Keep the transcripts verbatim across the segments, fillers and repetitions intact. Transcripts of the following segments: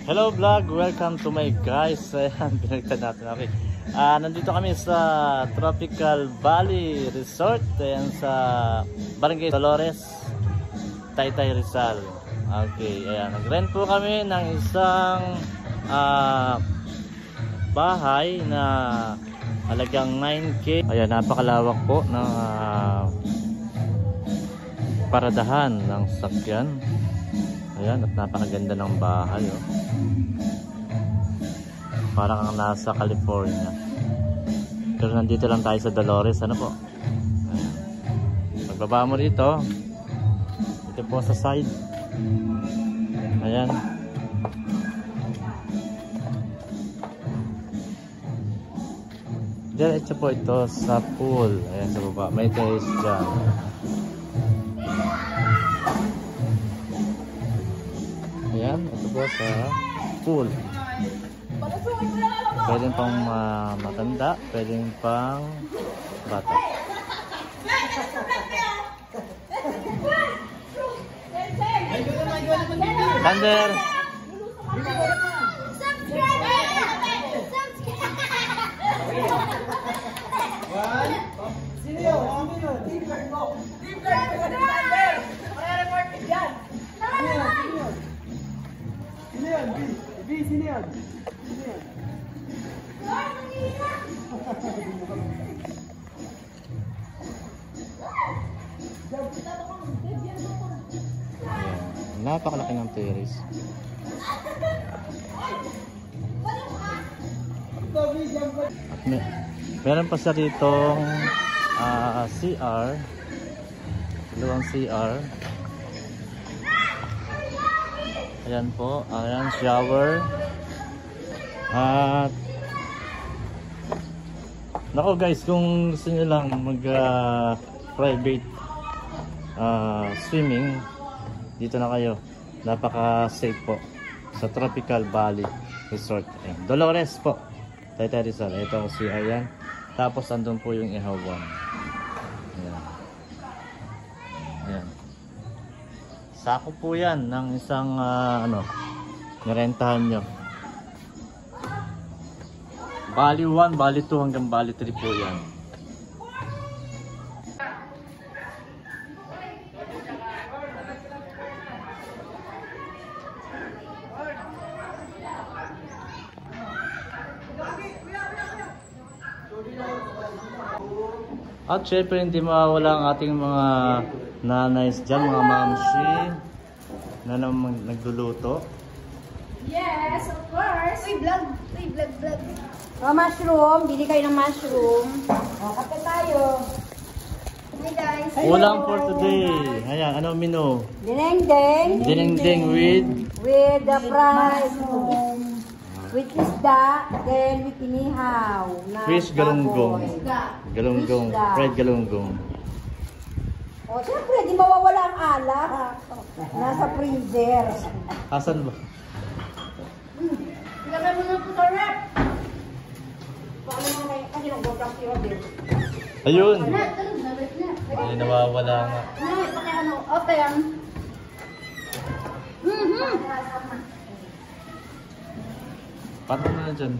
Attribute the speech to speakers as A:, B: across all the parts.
A: Hello vlog, welcome to my guys. Ayan, pinagtan natin. Okay. Uh, nandito kami sa Tropical Valley Resort. Ayan, sa Barangay Dolores, Taytay, Rizal. Okay, ayan. Nag-rent po kami ng isang uh, bahay na halagang nine K. Ayan, napakalawak po ng uh, paradahan ng sakyan. Ayan, at napakaganda ng bahay, oh. Parang kang nasa California. Pero nandito lang tayo sa Dolores, ano po. Ayan. Pagbaba mo dito, ito po sa side. Ayan. Diretso po ito sa pool. Ayan, sa baba. May terrace dyan. Ayan, ito po sa pool. Pwedeng pang uh, matanda, pwedeng pang bata. Thunder!
B: Sini yan. Sini yan.
A: Napakalaki ng terrace. At may, meron pa sa ditong uh, C R. Dalawang C R. Ayan po, ayan, shower. At nako guys, kung gusto nyo lang mag uh, private uh, swimming, dito na kayo. Napaka safe po sa Tropical Valley Resort. Ayan. Dolores po, Taytay, Rizal. Ito si ayan. Tapos andun po yung ihawan. Ayan. Ayan. Sako po yan ng isang uh, ano, nirentahan nyo. Bali one, Bali two hanggang Bali three po yan. At syempre hindi mawawala ang ating mga nanays dyan, mga mamshi na naman nagluluto.
C: Yes, of course. Uy, vlog. Uy, vlog, vlog. Oh, mushroom. Bili kayo ng mushroom. Oh, kape tayo. Hey guys.
A: Ulam for today. Ayan, ano menu?
C: Dinengdeng.
A: Dinengdeng with?
C: With the fries. With isda. Then with inihaw.
A: Fish galunggong. Galunggong. Fried galunggong.
C: O, oh, siyempre, di mawawala ang alak. Nasa freezer.
A: Asan ba?
C: Hmm. Ilagay mo na ito sa rep. Paano mo na kasi nag-gotang si Robin.
A: Ayun. Ay, nawawala nga.
C: Ay, paki ano, open. Mm-hmm.
A: Paano na dyan?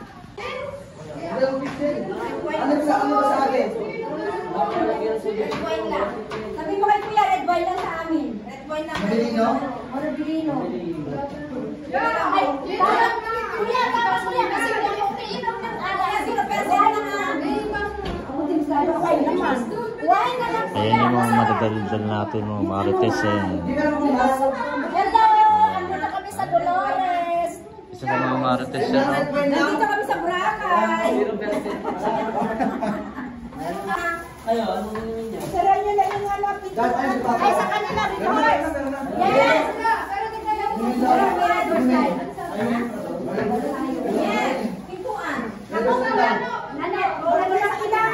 B: Ano sa ano sa akin?
C: Red wine lang. Sabi mo kay Kuya, red wine lang sa amin. Red wine lang.
B: Mabilino?
C: O, Mabilino. Ay, parang Kuya, tapos Kuya, kasi Kuya yung kainom ng ala. Pero pero wine na nga. Ako din sa ano, wine naman. Wine na lang.
A: Ayan yung mga madadaldal natin, mga marites eh.
C: Hello! Ano na kami sa Dolores?
A: Isa pa mga marites yan, no?
C: Nandito kami sa Boracay.
B: Ayo, ano nyo niya?
C: Sara nyo na yung halapit. Ay, sa kanila, Redoors. Yes! Pero kita lang yung Redoors guys. Yes! Pintuan. Ako nga lang. Ano? Wala mo lang sila.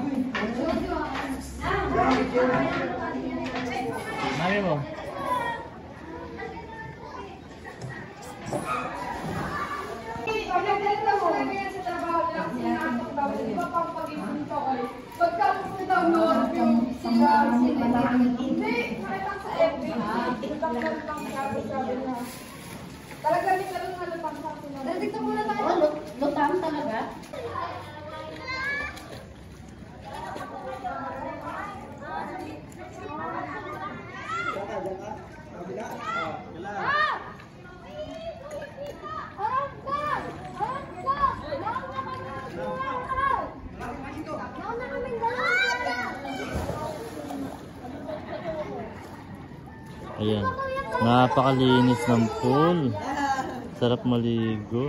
A: Mami mo.
C: Hindi, nakita ko sa F B. TikTok na lang sabi sabi na. Talaga ni ka rin nga lutang sa akin. Nandito muna tayo. Oh, lutang talaga? Ah! Harap ka! Harap ka! Naon na kami ng dalawa! Naon na kami ng dalawa!
A: Ayan. Napakalinis ng pool. Sarap maligo.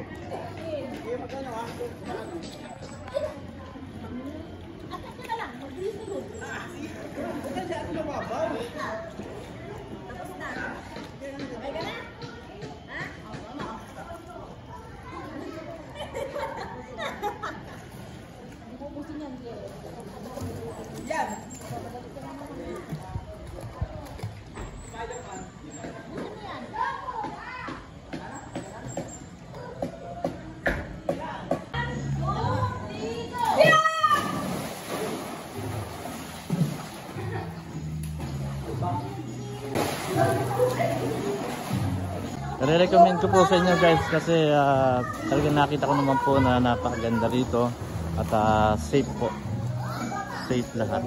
A: Re-recommend ko po sa inyo guys kasi uh, talagang nakita ko naman po na napakaganda rito at uh, safe po. Safe lahat.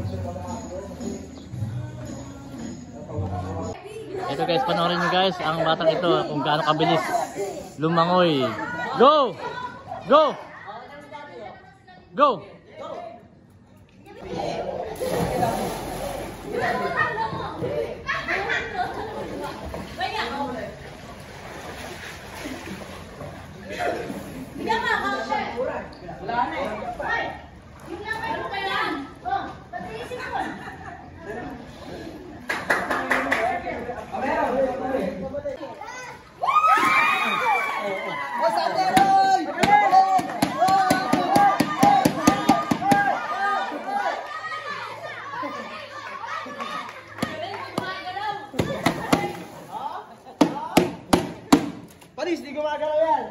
A: Ito guys, panoorin nyo guys ang batang ito kung gaano kabilis lumangoy. Go! Go! Go!
C: Bigyan mo ako, chef. Wala na eh. Yung naman mo kaya yan. Oh, patiisin mo.
B: Paris, di gumagalaw yan.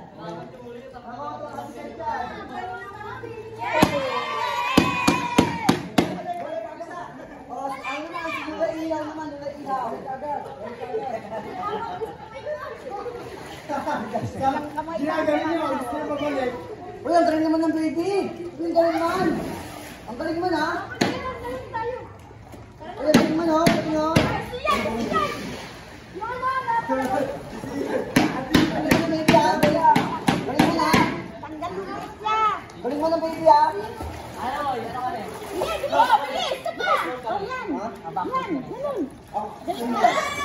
B: Uy, ang galing naman ng baby. Uy, ang galing naman. Ang galing naman ha. Uy, ang galing naman ha. Galing ha. Galing mo ng baby ha.
C: Ano, yan ako rin. Yan, di ba? Bilis! Ito pa! Oh, yan. Yan, ganun. Dali mo.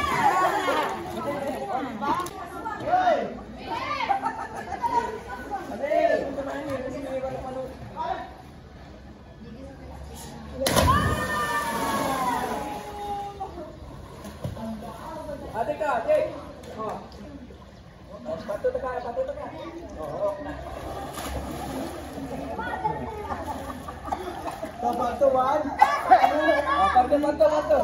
B: Ate ka, ate. Oh. Pato na ka, pato na ka. Oo. Pato, one. Ah, pato, pato, pato.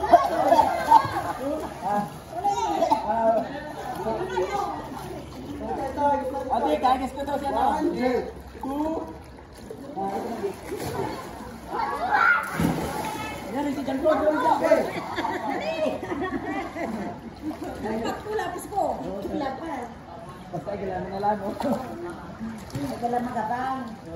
B: Ate, kagas ko daw siya to. One, two. Yan, si Jan Claude.
C: Lapis ko. Lapis.
B: Basta galaman na lang, oh.
C: Wala magabang.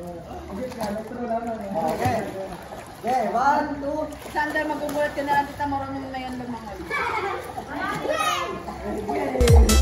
B: Okay. Okay, one, two.
C: Sandal, magugulat ka na lang. Tita, marunong na yan lumangoy.
B: Okay.